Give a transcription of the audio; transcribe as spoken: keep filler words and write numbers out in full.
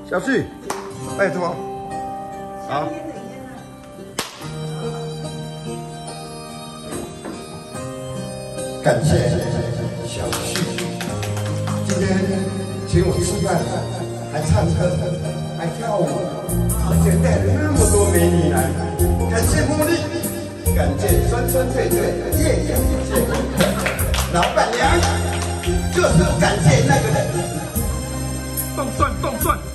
小旭，拜托，好。感谢小旭，今天请我吃饭，还唱歌，还跳舞，而且带了那么多美女来，感谢茉莉，感谢酸酸脆脆叶叶姐，老板娘，就是不感谢那个人， 动算动算。